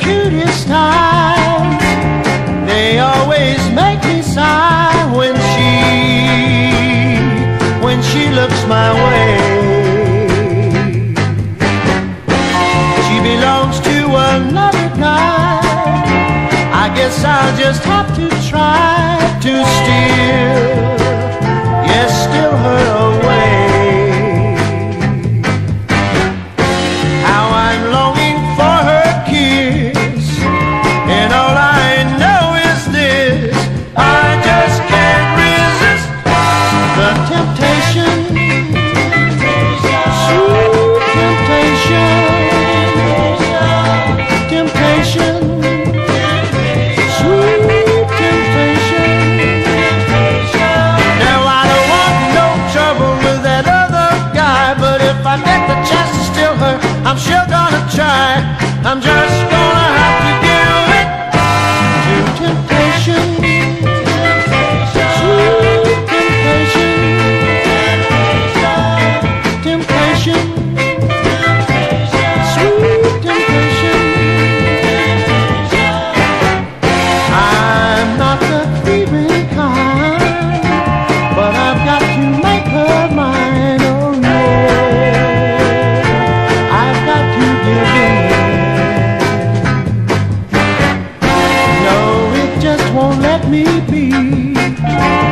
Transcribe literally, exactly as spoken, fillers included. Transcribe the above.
cutest eyes, they always make me sigh when she, when she looks my way. She belongs to another guy. I guess I'll just have to try to steal, yes, steal her away. How I'm longing for her kiss, and all I know is this: I just can't resist the temptation, sweet temptation, temptation, sweet temptation. Now I don't want no trouble with that other guy, but if I get the chance to steal her, I'm sure gonna try. I'm just gonna have to give it to temptation, sweet temptation, temptation, sweet temptation. I'm not the thieving kind, but I've got to make her mine. Oh no, I've got to give in. No, it just won't let me be.